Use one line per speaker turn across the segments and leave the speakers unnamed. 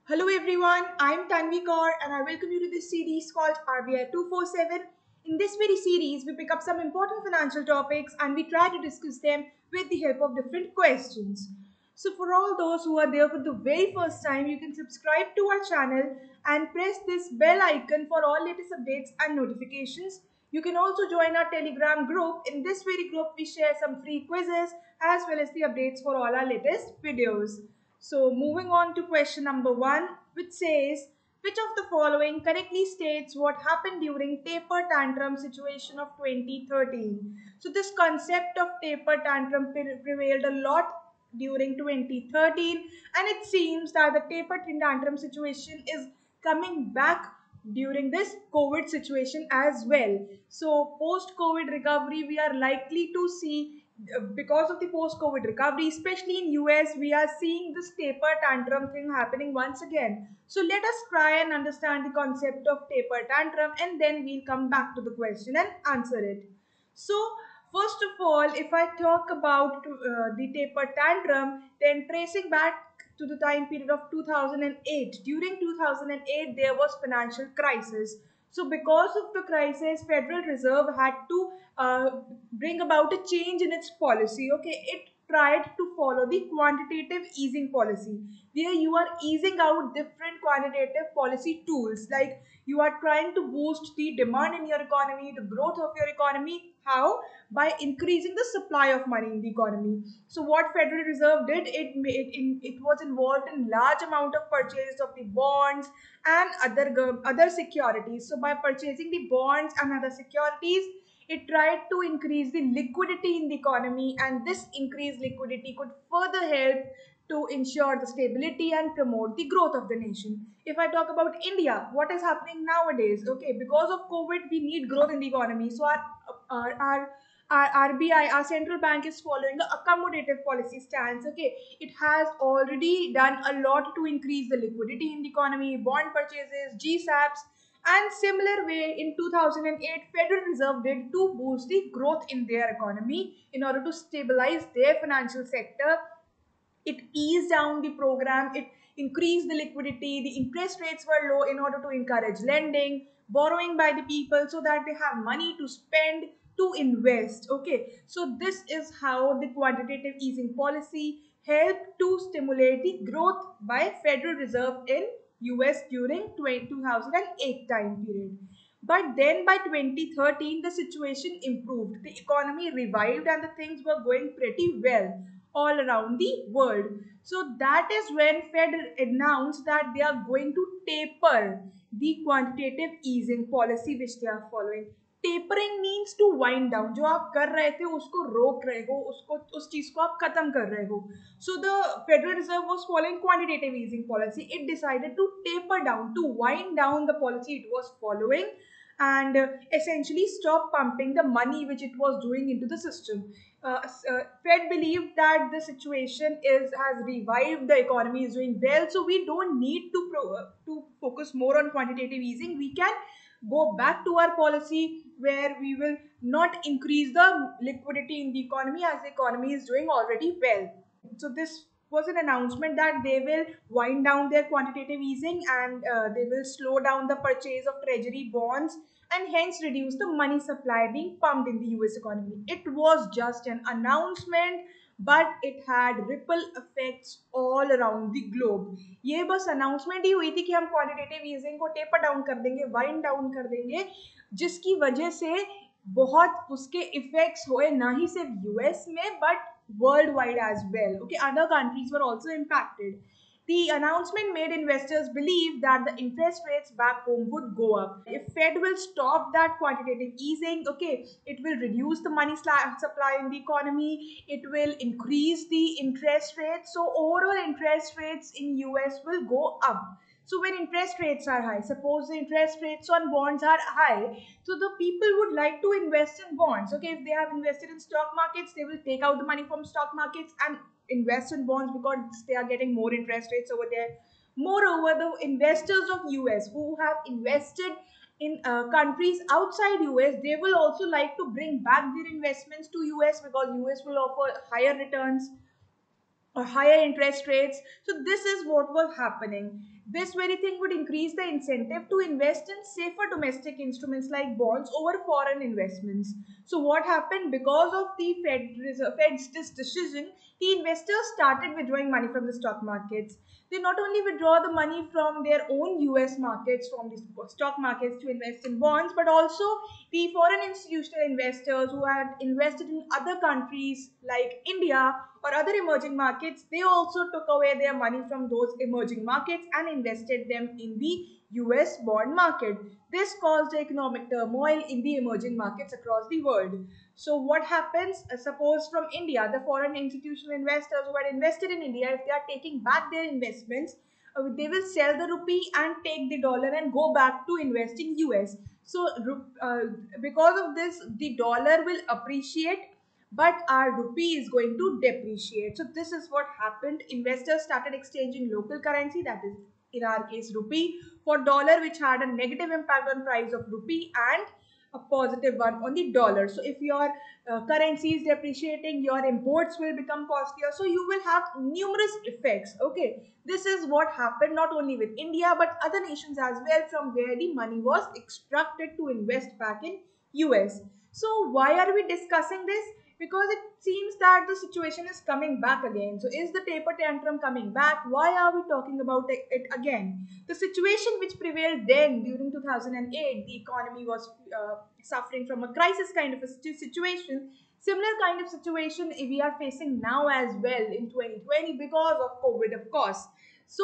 Hello everyone, I am Tanvi Kaur and I welcome you to this series called RBI 247. In this very series, we pick up some important financial topics and we try to discuss them with the help of different questions. So for all those who are there for the very first time, you can subscribe to our channel and press this bell icon for all latest updates and notifications. You can also join our Telegram group. In this very group, we share some free quizzes as well as the updates for all our latest videos. So moving on to question number 1, which says, which of the following correctly states what happened during taper tantrum situation of 2013? So this concept of taper tantrum prevailed a lot during 2013, and it seems that the taper tantrum situation is coming back during this COVID situation as well. So post COVID recovery, we are likely to see because of the post-COVID recovery, especially in US, we are seeing this taper tantrum thing happening once again. So let us try and understand the concept of taper tantrum and then we'll come back to the question and answer it. So first of all, if I talk about the taper tantrum, then tracing back to the time period of 2008, during 2008 there was financial crisis. So because of the crisis, Federal Reserve had to bring about a change in its policy. Okay, it tried to follow the quantitative easing policy, where you are easing out different quantitative policy tools, like you are trying to boost the demand in your economy, the growth of your economy. How? By increasing the supply of money in the economy. So what Federal Reserve did, it was involved in large amount of purchase of the bonds and other securities. So by purchasing the bonds and other securities, it tried to increase the liquidity in the economy, and this increased liquidity could further help to ensure the stability and promote the growth of the nation. If I talk about India, what is happening nowadays? Okay, because of COVID, we need growth in the economy. So our, our our RBI, our central bank, is following the accommodative policy stance. Okay, it has already done a lot to increase the liquidity in the economy, bond purchases, GSAPs, and similar way in 2008, Federal Reserve did to boost the growth in their economy in order to stabilize their financial sector. It eased down the program, it increased the liquidity, the interest rates were low in order to encourage lending, borrowing by the people so that they have money to spend, to invest. Okay, so this is how the quantitative easing policy helped to stimulate the growth by Federal Reserve in US during 2008 time period. But then by 2013, the situation improved. The economy revived and the things were going pretty well all around the world. So that is when Fed announced that they are going to taper the quantitative easing policy which they are following. Tapering means to wind down, जो आप कर रहे थे उसको रोक रहे हो, उसको उस चीज को आप खत्म कर रहे हो. So the Federal Reserve was following quantitative easing policy. It decided to taper down, to wind down the policy it was following and essentially stop pumping the money which it was doing into the system. Fed believed that the situation has revived, the economy is doing well, so we don't need to focus more on quantitative easing. We can go back to our policy where we will not increase the liquidity in the economy as the economy is doing already well. So this was an announcement that they will wind down their quantitative easing, and they will slow down the purchase of treasury bonds and hence reduce the money supply being pumped in the US economy. It was just an announcement, but it had ripple effects all around the globe. ये बस announcement ही हुई थी कि हम quantitative easing को taper down कर देंगे, wind down कर देंगे, जिसकी वजह से बहुत उसके effects हुए ना ही सिर्फ US में but worldwide as well. Okay, other countries were also impacted. The announcement made investors believe that the interest rates back home would go up. If Fed will stop that quantitative easing, okay, it will reduce the money supply in the economy. It will increase the interest rates. So overall interest rates in US will go up. So when interest rates are high, suppose the interest rates on bonds are high, so the people would like to invest in bonds. Okay, if they have invested in stock markets, they will take out the money from stock markets and invest in bonds because they are getting more interest rates over there. Moreover, the investors of US who have invested in countries outside US, they will also like to bring back their investments to US because US will offer higher returns or higher interest rates. So this is what was happening. This very thing would increase the incentive to invest in safer domestic instruments like bonds over foreign investments. So what happened because of the Fed's this decision, the investors started withdrawing money from the stock markets. They not only withdraw the money from their own US markets, from the stock markets to invest in bonds, but also the foreign institutional investors who had invested in other countries like India or other emerging markets, they also took away their money from those emerging markets and invested them in the US bond market. This caused economic turmoil in the emerging markets across the world. So what happens? Suppose from India, the foreign institutional investors who had invested in India, if they are taking back their investments, they will sell the rupee and take the dollar and go back to invest in US. So because of this, the dollar will appreciate, but our rupee is going to depreciate. So this is what happened. Investors started exchanging local currency, that is in our case rupee, for dollar, which had a negative impact on price of rupee and a positive one on the dollar. So if your currency is depreciating, your imports will become costlier. So you will have numerous effects. Okay, this is what happened not only with India but other nations as well, from where the money was extracted to invest back in US. So why are we discussing this? Because it seems that the situation is coming back again. So is the taper tantrum coming back? Why are we talking about it again? The situation which prevailed then during 2008, the economy was suffering from a crisis kind of a situation. Similar kind of situation we are facing now as well in 2020 because of COVID, of course. So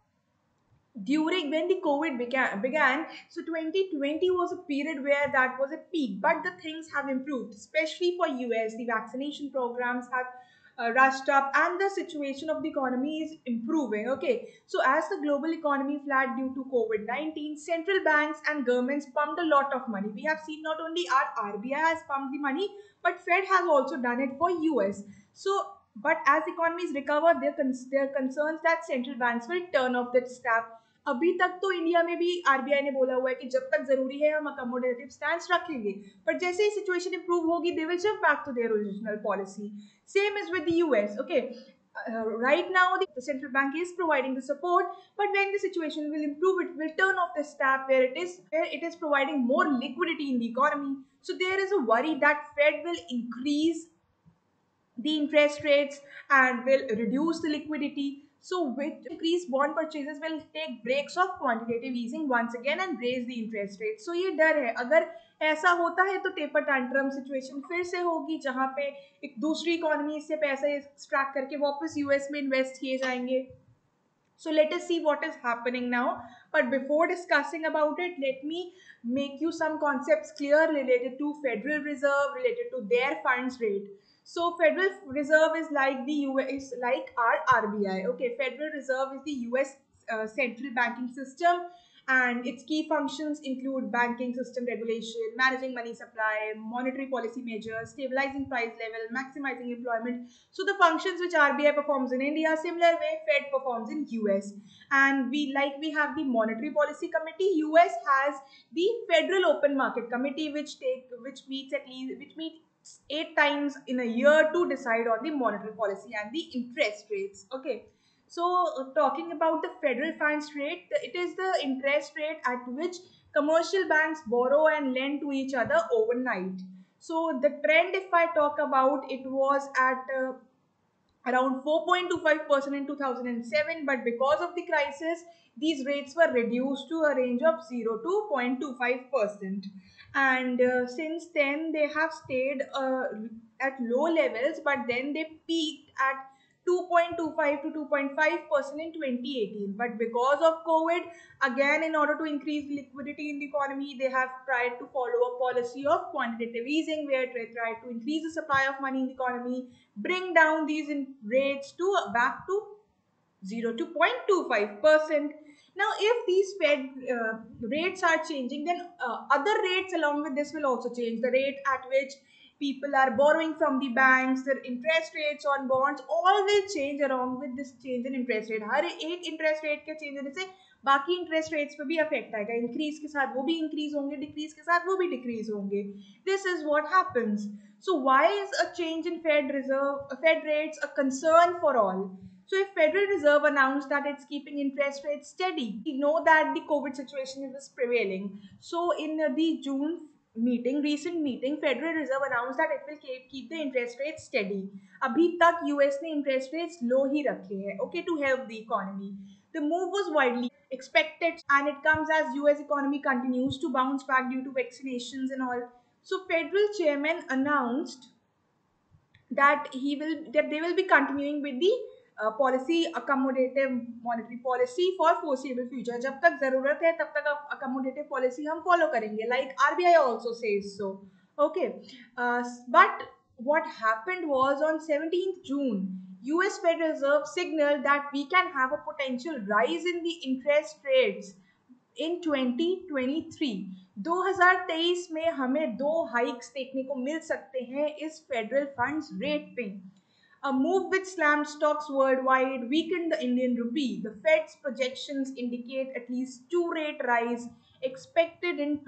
during when the COVID began, so 2020 was a period where that was a peak, but the things have improved, especially for US. The vaccination programs have rushed up and the situation of the economy is improving. Okay, so as the global economy flagged due to COVID-19, central banks and governments pumped a lot of money. We have seen not only our RBI has pumped the money, but Fed has also done it for US. So but as economies recover, there are concerns that central banks will turn off that tap. अभी तक तो India में भी RBI ने बोला हुआ है कि जब तक जरूरी है हम अकोमोडेटिव स्टैंड रखेंगे, पर जैसे ही सिचुएशन इंप्रूव होगी they will shift back to their original policy. Same is with the US. Okay, right now the central bank is providing the support, but when the situation will improve it will turn off the tap where it is providing more liquidity in the economy. So there is a worry that Fed will increase the interest rates and will reduce the liquidity. So with increased bond purchases will take breaks of quantitative easing once again and raise the interest rate. So ये डर है, अगर ऐसा होता है तो taper tantrum situation फिर से होगी जहां पे एक दूसरी इकोनॉमी से पैसे एक्सट्रैक्ट करके वापस यूएस में इन्वेस्ट किए जाएंगे. So let us see what is happening now. But before discussing about it, let me make you some concepts clear related to Federal Reserve, related to their funds rate. So Federal Reserve is like the US, is like our RBI. Okay, Federal Reserve is the US central banking system, and its key functions include banking system regulation, managing money supply, monetary policy measures, stabilizing price level, maximizing employment. So the functions which RBI performs in India, similar way Fed performs in US. And we have the monetary policy committee. US has the Federal Open Market Committee, which meets 8 times in a year to decide on the monetary policy and the interest rates. Okay. So talking about the federal funds rate, it is the interest rate at which commercial banks borrow and lend to each other overnight. So the trend, if I talk about, it was at around 4.25% in 2007, but because of the crisis, these rates were reduced to a range of 0 to 0.25%. And since then, they have stayed at low levels, but then they peaked at 2.25 to 2.5% in 2018. But because of COVID, again, in order to increase liquidity in the economy, they have tried to follow a policy of quantitative easing, where they try to increase the supply of money in the economy, bring down these rates to back to 0 to 0.25%. Now, if these Fed rates are changing, then other rates along with this will also change. The rate at which people are borrowing from the banks, their interest rates on bonds, all will change along with this change in interest rate. हर एक interest rate के change होने से बाकी interest rates पे भी affect आएगा. Increase के साथ वो भी increase होंगे, decrease के साथ वो भी decrease होंगे. This is what happens. So why is a change in Fed rates a concern for all? So if Federal Reserve announced that it's keeping interest rates steady, we know that the COVID situation is prevailing. So in the June recent meeting, Federal Reserve announced that it will keep the interest rates steady. अभी तक US ने interest rates low ही रखे हैं, okay, to help the economy. The move was widely expected and it comes as US economy continues to bounce back due to vaccinations and all. So Federal Chairman announced that they will be continuing with the policy accommodative monetary policy for foreseeable future. जब तक जरूरत है तब तक accommodative policy हम follow करेंगे, like RBI also says so. Okay, but what happened was on 17th June, US Federal Reserve signaled that we can have a potential rise in the interest rates इन 2023 2023 में हमें दो hikes देखने को मिल सकते हैं इस फेडरल फंड्स रेट पे. A move which slammed stocks worldwide weakened the Indian rupee. The Fed's projections indicate at least two rate rise expected in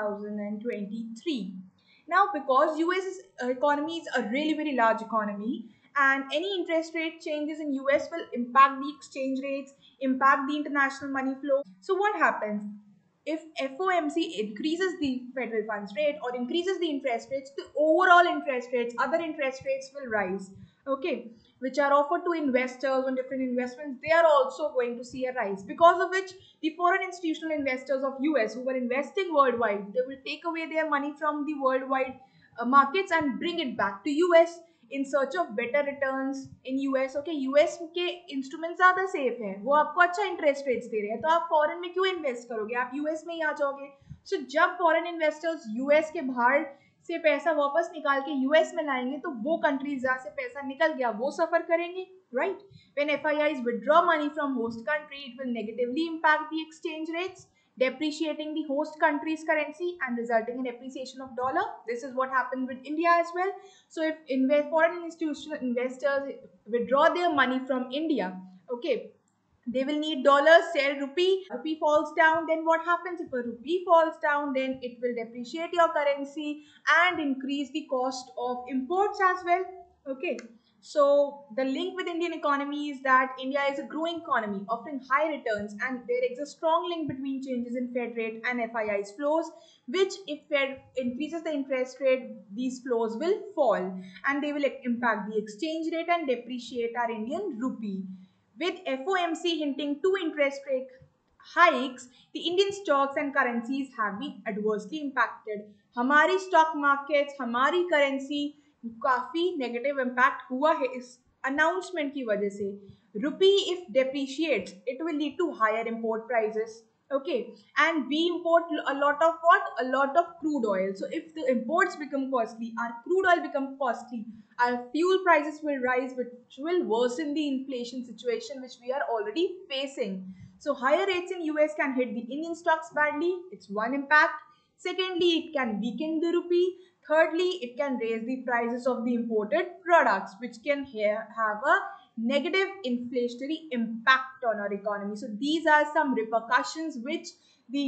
2023. Now, because US economy is a really very large economy, and any interest rate changes in US will impact the exchange rates, impact the international money flow. So what happens? If FOMC increases the federal funds rate or increases the interest rates, the overall interest rates, other interest rates will rise, okay, which are offered to investors on different investments, they are also going to see a rise, because of which the foreign institutional investors of US who were investing worldwide, they will take away their money from the worldwide markets and bring it back to US in search of better returns in US. Okay, US के instrument ज़्यादा safe है, वो आपको अच्छा interest rates दे रहे हैं, तो आप फॉरेन में क्यों इन्वेस्ट करोगे, आप यूएस में ही आ जाओगे. सो जब फॉरेन इन्वेस्टर्स यूएस के बाहर से पैसा वापस निकाल के यूएस में लाएंगे तो वो कंट्रीज जहाँ से पैसा निकल गया वो सफर करेंगे, right. When FIIs withdraw money from host country, it will negatively impact the exchange rates, depreciating the host country's currency and resulting in appreciation of dollar. This is what happened with India as well. So if foreign institutional investors withdraw their money from India, okay, they will need dollars, sell rupee. Rupee falls down, then what happens? If a rupee falls down, then it will depreciate your currency and increase the cost of imports as well. Okay, so the link with Indian economy is that India is a growing economy offering high returns, and there exists a strong link between changes in Fed rate and FII's flows, which if Fed increases the interest rate, these flows will fall and they will impact the exchange rate and depreciate our Indian rupee. With FOMC hinting to interest rate hikes, the Indian stocks and currencies have been adversely impacted. हमारी stock markets, हमारी currency काफी negative impact हुआ है इस announcement की वजह से. Rupee if depreciates, it will lead to higher import prices. Okay, and we import a lot of what? A lot of crude oil. So if the imports become costly, our crude oil become costly, our fuel prices will rise, which will worsen the inflation situation which we are already facing. So higher rates in US can hit the Indian stocks badly. It's one impact. Secondly, it can weaken the rupee. Thirdly, it can raise the prices of the imported products, which can have a negative inflationary impact on our economy. So these are some repercussions which the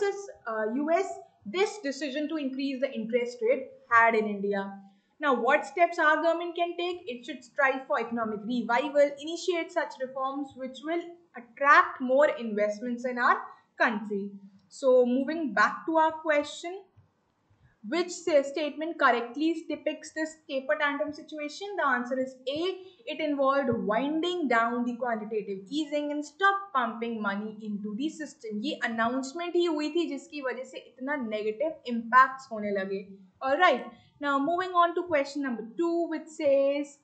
US this decision to increase the interest rate had in India. Now, what steps our government can take? It should strive for economic revival, initiate such reforms which will attract more investments in our country. So, moving back to our question, which statement correctly depicts this taper tantrum situation? The answer is A. It involved winding down the quantitative easing and stop pumping money into the system. ये announcement ही हुई थी जिसकी वजह से इतना negative impacts होने लगे. Alright. Now moving on to question number 2, which says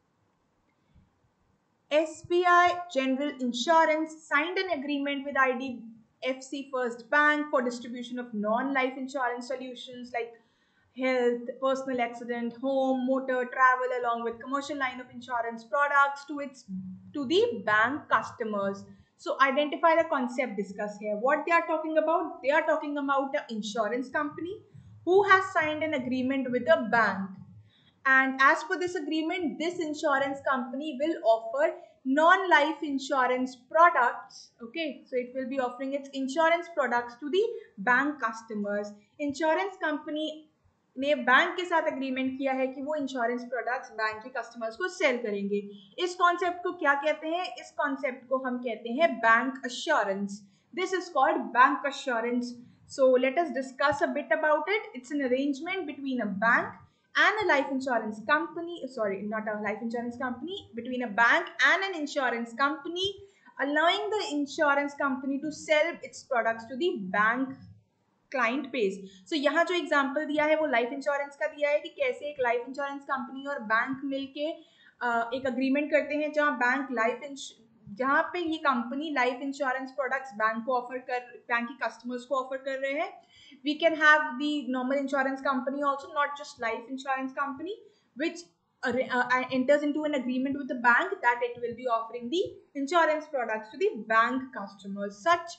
SBI General Insurance signed an agreement with IDFC First Bank for distribution of non-life insurance solutions like health, personal accident, home, motor, travel, along with commercial line of insurance products to the bank customers. So identify the concept discussed here. What they are talking about? They are talking about an insurance company who has signed an agreement with a bank. And as per this agreement, this insurance company will offer non-life insurance products. Okay, so it will be offering its insurance products to the bank customers. Insurance company ने bank के साथ agreement किया है कि वो insurance products bank के customers को sell करेंगे। इस कॉन्सेप्ट को क्या कहते हैं? इस कॉन्सेप्ट को हम कहते हैं bank assurance. This is called bank assurance. So let us discuss a bit about it. It's an arrangement between a bank and a life insurance company. Sorry, not a life insurance company. Between a bank and an insurance company, allowing the insurance company to sell its products to the bank client base. So यहाँ जो example दिया है वो life insurance का दिया है कि कैसे एक लाइफ इंश्योरेंस कंपनी और बैंक मिलके एक अग्रीमेंट करते हैं जहाँ पे ये company life insurance products bank के कस्टमर्स को ऑफर कर रहे हैं. We can have the normal insurance company also, not just life insurance company which enters into an agreement with the bank that it will be offering the insurance products to the bank customers. Such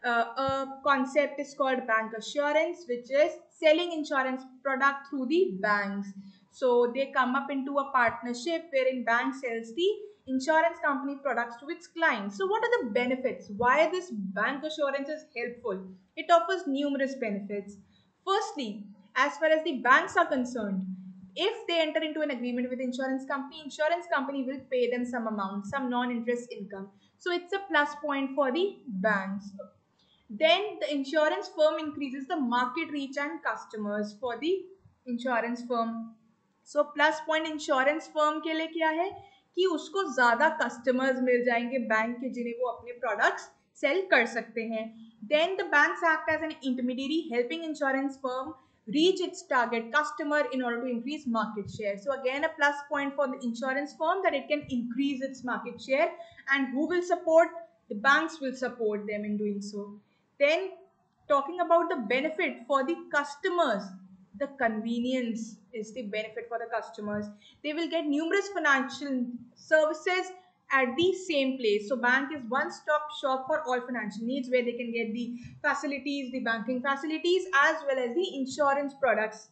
a concept is called bank assurance, which is selling insurance product through the banks. So they come up into a partnership wherein bank sells the insurance company products to its clients. So what are the benefits? Why this bank assurance is helpful? It offers numerous benefits. Firstly, as far as the banks are concerned, if they enter into an agreement with insurance company will pay them some amount, some non-interest income. So it's a plus point for the banks. Then the insurance firm increases the market reach and customers for the insurance firm. So plus point insurance firm के लिए क्या है कि उसको ज़्यादा customers मिल जाएंगे bank के जिन्हें वो अपने products sell कर सकते हैं. Then the banks act as an intermediary helping insurance firm reach its target customer in order to increase market share. So again a plus point for the insurance firm that it can increase its market share, and who will support? The banks will support them in doing so. Then talking about the benefit for the customers, the convenience is the benefit for the customers. They will get numerous financial services at the same place. So bank is one-stop shop for all financial needs where they can get the facilities, the banking facilities as well as the insurance products.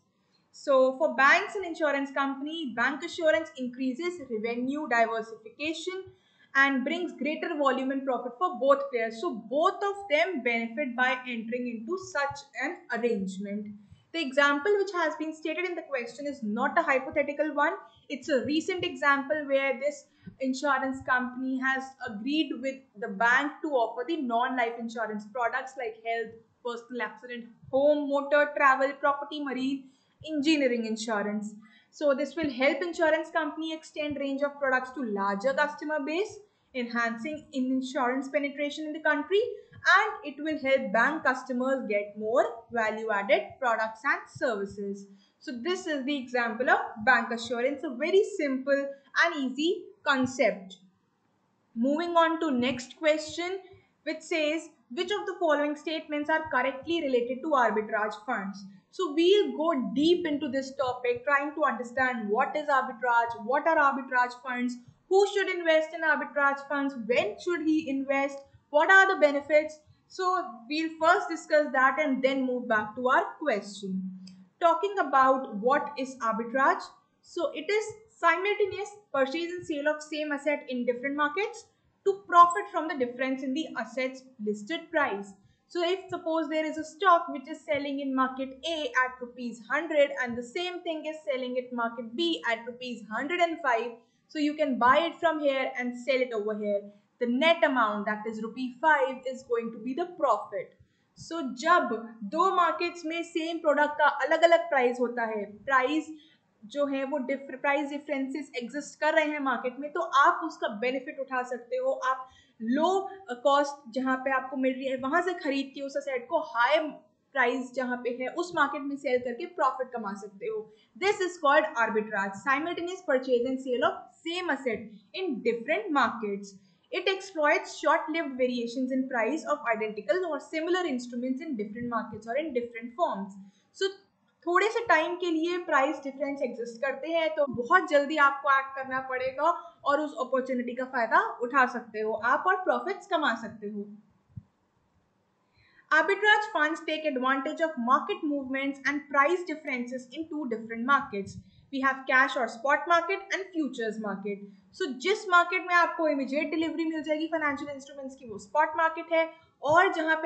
So for banks and insurance company, bank assurance increases revenue diversification and brings greater volume and profit for both players. So both of them benefit by entering into such an arrangement. The example which has been stated in the question is not a hypothetical one. It's a recent example where this insurance company has agreed with the bank to offer the non-life insurance products like health, personal accident, home, motor, travel, property, marine, engineering insurance. So this will help insurance company extend range of products to larger customer base, enhancing insurance penetration in the country, and it will help bank customers get more value added products and services. So this is the example of bank assurance, a very simple and easy concept. Moving on to next question, which says which of the following statements are correctly related to arbitrage funds? So we'll go deep into this topic, trying to understand what is arbitrage, what are arbitrage funds, who should invest in arbitrage funds, when should he invest, what are the benefits. So we'll first discuss that and then move back to our question. Talking about what is arbitrage. So it is simultaneous purchase and sale of same asset in different markets to profit from the difference in the asset's listed price. So if suppose there is a stock which is selling in market A at rupees 100 and the same thing is selling at market B at rupees 105, so you can buy it from here and sell it over here. The net amount, that is rupee 5, is going to be the profit. So जब दो markets में same product का अलग अलग price होता है, price जो है वो प्राइस डिफरेंसेस एग्जिस्ट कर रहे हैं मार्केट में, तो आप उसका बेनिफिट उठा सकते हो. आप लो कॉस्ट जहाँ पे आपको मिल रही है वहां से खरीद के उस असेट को हाई प्राइस जहाँ पे है उस मार्केट में सेल करके प्रॉफिट कमा सकते हो. This is called arbitrage, simultaneous purchase and sale of same asset in different markets. It exploits short-lived variations in price of identical or similar instruments in different markets or in different forms. So थोड़े से time के लिए price difference exist करते हैं तो बहुत जल्दी आपको एक्ट करना पड़ेगा और उस अपॉर्चुनिटी का फायदा उठा सकते हो आप और प्रॉफिट्स कमा सकते हो. Arbitrage funds take advantage of market movements and price differences in two different markets. We have cash or spot market and futures market. So जिस मार्केट में आपको इमीडिएट डिलीवरी मिल जाएगी फाइनेंशियल इंस्ट्रूमेंट्स की वो स्पॉट मार्केट है, और जहां पे आप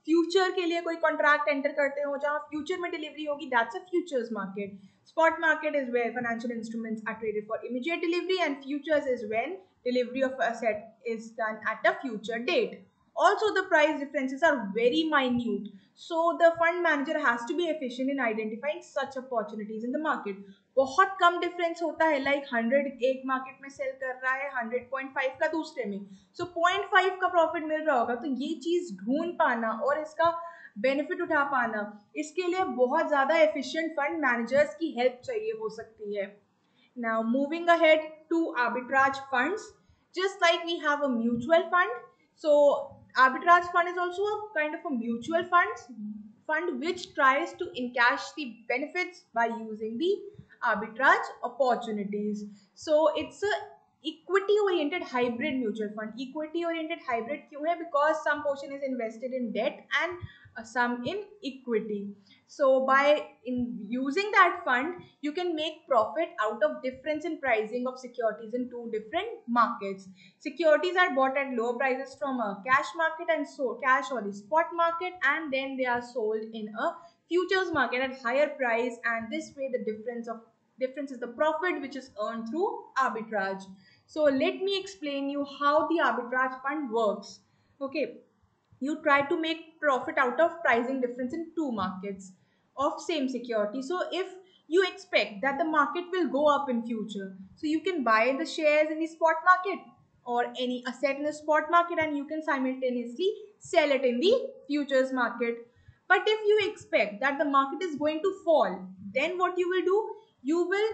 फ्यूचर के लिए कोई कॉन्ट्रैक्ट एंटर करते हो जहाँ फ्यूचर में डिलीवरी होगी, that's a futures market. Spot market is where financial instruments are traded for immediate delivery, and futures is when delivery of asset is done at a future date. Also, the price differences are very minute, so the fund manager has to be efficient in identifying such opportunities in the market. बहुत कम difference होता है, like 100 एक market में cell कर रहा है, 100.5 का दूसरे में, सो 0.5 का प्रॉफिट मिल रहा होगा. तो ये चीज ढूंढ पाना और इसका बेनिफिट उठा पाना, इसके लिए बहुत ज़्यादा एफिशिएंट फंड मैनेजर्स की हेल्प चाहिए हो सकती है. Now moving ahead to arbitrage funds, just like we have a mutual fund, so arbitrage fund is also a kind of a mutual fund which tries to encash the benefits by using the arbitrage opportunities. So it's a equity oriented hybrid mutual fund. Equity oriented hybrid क्यों है? Because some portion is invested in debt and some in equity. So by using that fund, you can make profit out of difference in pricing of securities in two different markets. Securities are bought at lower prices from a cash market and so cash or the spot market, and then they are sold in a futures market at higher price, and this way the difference is the profit which is earned through arbitrage. So let me explain you how the arbitrage fund works. Okay, you try to make profit out of pricing difference in two markets of same security. So if you expect that the market will go up in future, so you can buy the shares in the spot market or any asset in the spot market, and you can simultaneously sell it in the futures market. But if you expect that the market is going to fall, then what you will do, you will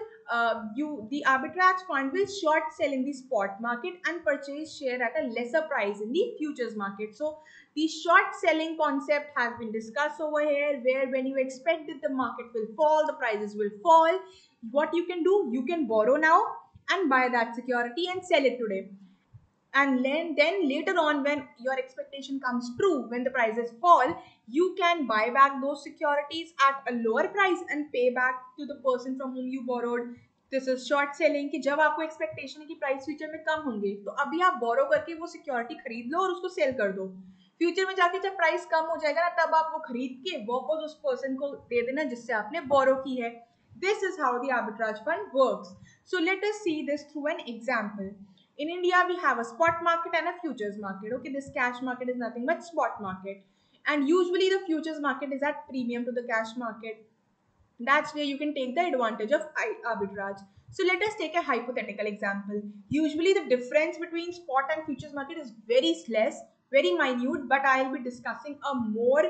the arbitrage fund will short sell in the spot market and purchase share at a lesser price in the futures market. So the short selling concept has been discussed over here, where when you expect that the market will fall, the prices will fall, what you can do, you can borrow now and buy that security and sell it today. And then later on, when your expectation comes true, when the prices fall, you can buy back those securities at a lower price and pay back to the person from whom you borrowed. This is short selling, कि जब आपको expectation है कि price future में कम होंगे, तो अभी आप बोरो करके वो सिक्योरिटी खरीद लो और उसको सेल कर दो. फ्यूचर में जाके जब प्राइस कम हो जाएगा ना, तब आप वो खरीद के वापस उस पर्सन को दे देना जिससे आपने बोरो की है. This is how the arbitrage fund works. So let us see this through an example. In India, we have a spot market and a futures market. Okay, this cash market is nothing but spot market. And usually the futures market is at premium to the cash market. That's where you can take the advantage of arbitrage. So let us take a hypothetical example. Usually the difference between spot and futures market is very less, very minute, but I'll be discussing a more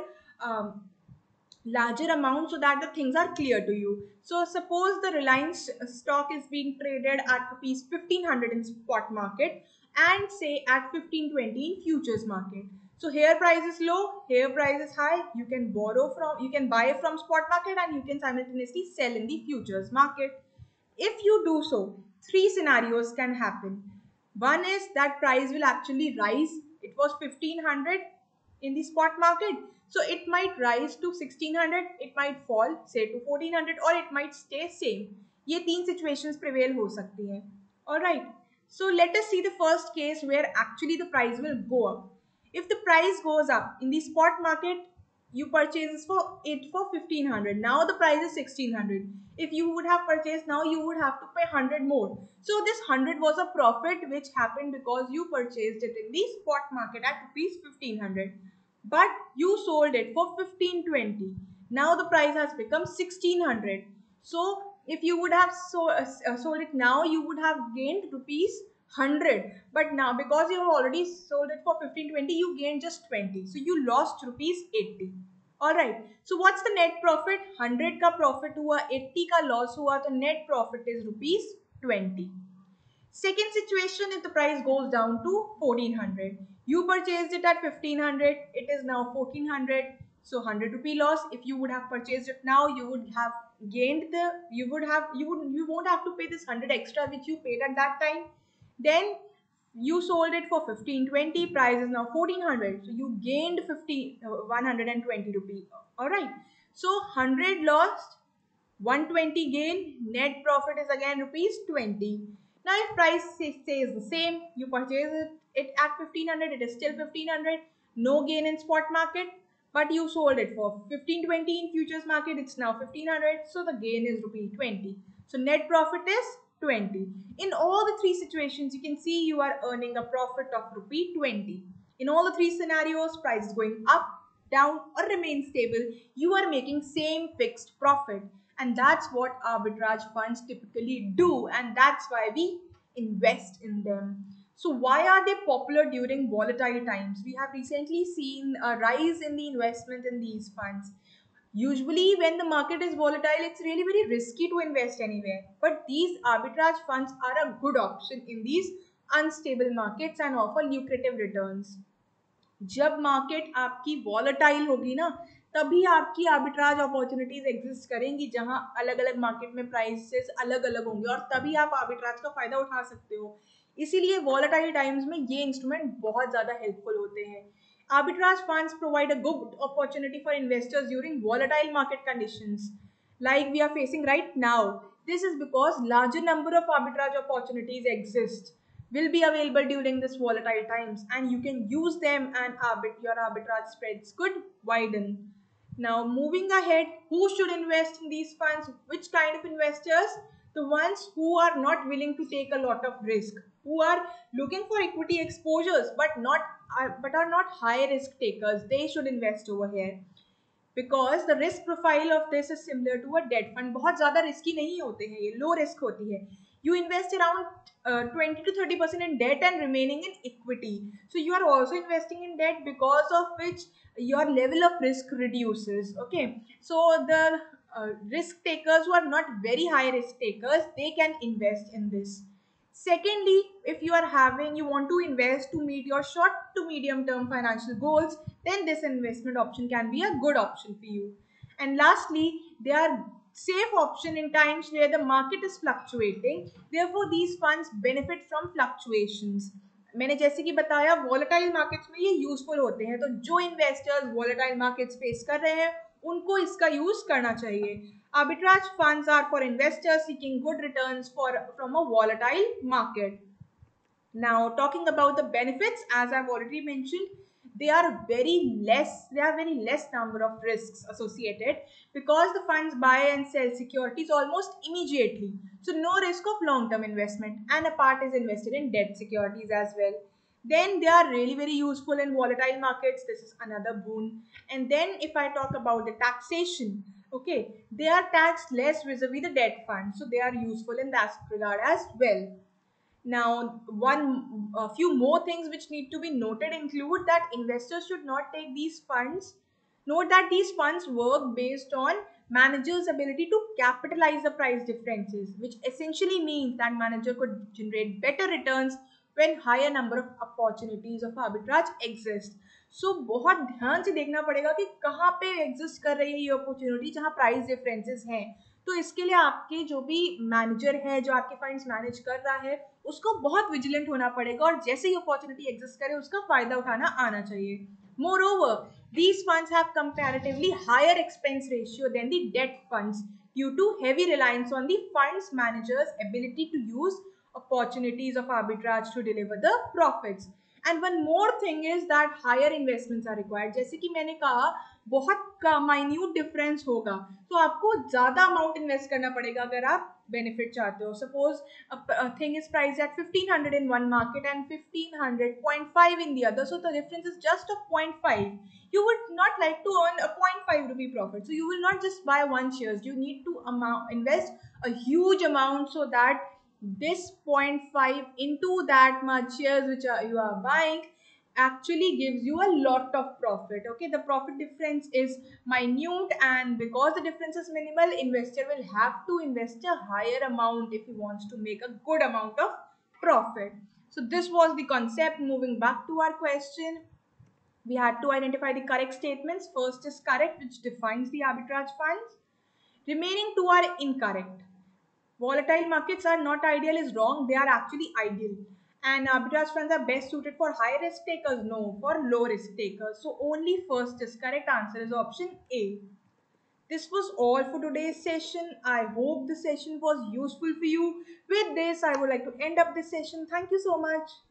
larger amount so that the things are clear to you. So suppose the Reliance stock is being traded at rupees 1500 in spot market and say at 1520 in futures market. So here price is low, here price is high. You can buy from spot market and you can simultaneously sell in the futures market. If you do so, three scenarios can happen. One is that price will actually rise. It was 1500 in the spot market, so it might rise to 1600, it might fall say to 1400, or it might stay same. ये तीन situations prevail हो सकती हैं. Alright, so let us see the first case where actually the price will go up. If the price goes up in the spot market, you purchase it for 1500. Now the price is 1600. If you would have purchased now, you would have to pay 100 more. So this 100 was a profit which happened because you purchased it in the spot market at rupees 1500. But you sold it for 1520. Now the price has become 1600. So if you would have sold it now, you would have gained rupees 100. But now because you have already sold it for 1520, you gained just 20. So you lost rupees 80. Alright. So what's the net profit? 100 का profit हुआ, 80 का loss हुआ, तो net profit is rupees 20. Second situation, if the price goes down to 1400. You purchased it at 1500, it is now 1400, so 100 rupee loss. If you would have purchased it now, you would have gained you won't have to pay this 100 extra which you paid at that time. Then you sold it for 1520, price is now 1400, so you gained 120 rupee. Alright, so 100 lost, 120 gain, net profit is again rupees 20. Now if price stays the same, you purchase it at 1500, it is still 1500, no gain in spot market. but you sold it for 1520 in futures market. It's now 1500, so the gain is rupee 20. So net profit is 20. In all the three situations, you can see you are earning a profit of rupee 20. In all the three scenarios, price is going up, down, or remain stable, you are making same fixed profit. And that's what arbitrage funds typically do, and that's why we invest in them. So why are they popular during volatile times? We have recently seen a rise in the investment in these funds. Usually when the market is volatile, it's really very risky to invest anywhere. But these arbitrage funds are a good option in these unstable markets and offer lucrative returns. जब market आपकी volatile होगी ना, तभी आपकी arbitrage opportunities exist करेंगी, जहां अलग अलग मार्केट में प्राइसेस अलग अलग होंगे, और तभी आप आर्बिट्राज का फायदा उठा सकते हो. इसीलिए वॉलेटाइल टाइम्स में ये इंस्ट्रूमेंट बहुत ज़्यादा हेल्पफुल होते हैं. Arbitrage funds provide a good opportunity for investors during volatile market conditions like we are facing right now. This is because larger number of arbitrage opportunities exist, will be available during this volatile times, and you can use them, and your arbitrage spreads could widen. Now moving ahead, who should invest in these funds? Which kind of investors? The ones who are not willing to take a lot of risk, who are looking for equity exposures but are not high risk takers. They should invest over here, because the risk profile of this is similar to a debt fund. बहुत ज़्यादा risky नहीं होते हैं ये, low risk होती है. You invest around 20 to 30% in debt and remaining in equity. So you are also investing in debt, because of which your level of risk reduces. Okay, so the risk takers who are not very high risk takers, they can invest in this. Secondly, if you want to invest to meet your short to medium term financial goals, then this investment option can be a good option for you. And lastly, they are safe option in times where the market is fluctuating. Therefore, these funds benefit from fluctuations. मैंने जैसे कि बताया, volatile markets में ये useful होते हैं, तो जो इन्वेस्टर्स वॉलेटाइल मार्केट्स फेस कर रहे हैं उनको इसका यूज करना चाहिए. Arbitrage funds are for investors seeking good returns from a volatile market. Now, talking about the benefits, as I've already mentioned, there are very less number of risks associated, because the funds buy and sell securities almost immediately. So no risk of long-term investment, and a part is invested in debt securities as well. Then they are really very useful in volatile markets. This is another boon. And then if I talk about the taxation, okay, they are taxed less vis-a-vis the debt fund, so they are useful in that regard as well. Now, a few more things which need to be noted include that investors should not take these funds. Note that these funds work based on managers' ability to capitalize the price differences, which essentially means that manager could generate better returns when higher number of opportunities of arbitrage exist. So बहुत ध्यान से देखना पड़ेगा कि कहाँ पे exist कर रही है ये अपॉर्चुनिटी जहाँ प्राइस डिफरेंसेस हैं. तो इसके लिए आपके जो भी मैनेजर है, जो आपके फंड्स मैनेज कर रहा है, उसको बहुत विजिलेंट होना पड़ेगा, और जैसे ही अपॉर्चुनिटी एग्जिस्ट करे उसका फायदा उठाना आना चाहिए. Moreover, these funds have comparatively higher expense ratio than the debt funds due to heavy reliance on the funds manager's ability to use opportunities of arbitrage to deliver the profits. And one more thing is that higher investments are required. जैसे कि मैंने कहा, बहुत का minute difference होगा, तो आपको ज़्यादा अमाउंट इन्वेस्ट करना पड़ेगा अगर आप बेनिफिट चाहते हो. Suppose thing is price at 1500 in one market and 1500.5 in the other, so the difference is just of 0.5. You would not like to earn a 0.5 rupee profit, so you will not just buy one shares. You need to invest a huge amount so that this 0.5 into that much shares which you are buying actually gives you a lot of profit. Okay, the profit difference is minute, and because the difference is minimal, investor will have to invest a higher amount if he wants to make a good amount of profit. So this was the concept. Moving back to our question, we had to identify the correct statements. First is correct, which defines the arbitrage funds. Remaining two are incorrect. Volatile markets are not ideal is wrong. They are actually ideal. And arbitrage funds are best suited for high risk takers. No, for low risk takers. So only first is correct. Answer is option A. This was all for today's session. I hope the session was useful for you. With this, I would like to end up this session. Thank you so much.